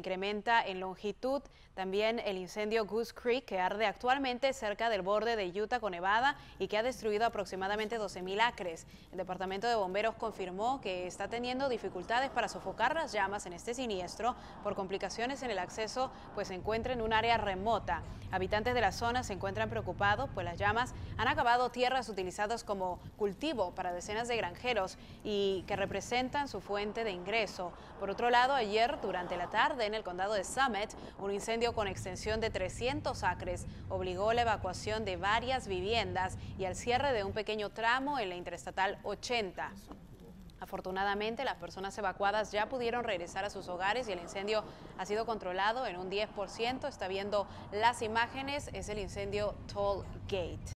incrementa en longitud. También el incendio Goose Creek, que arde actualmente cerca del borde de Utah con Nevada y que ha destruido aproximadamente 12.000 acres. El Departamento de Bomberos confirmó que está teniendo dificultades para sofocar las llamas en este siniestro por complicaciones en el acceso, pues se encuentra en un área remota. Habitantes de la zona se encuentran preocupados, pues las llamas han acabado tierras utilizadas como cultivo para decenas de granjeros y que representan su fuente de ingreso. Por otro lado, ayer durante la tarde en el condado de Summit, un incendio con extensión de 300 acres obligó la evacuación de varias viviendas y al cierre de un pequeño tramo en la Interestatal 80. Afortunadamente, las personas evacuadas ya pudieron regresar a sus hogares y el incendio ha sido controlado en un 10%. Está viendo las imágenes, es el incendio Toll Gate.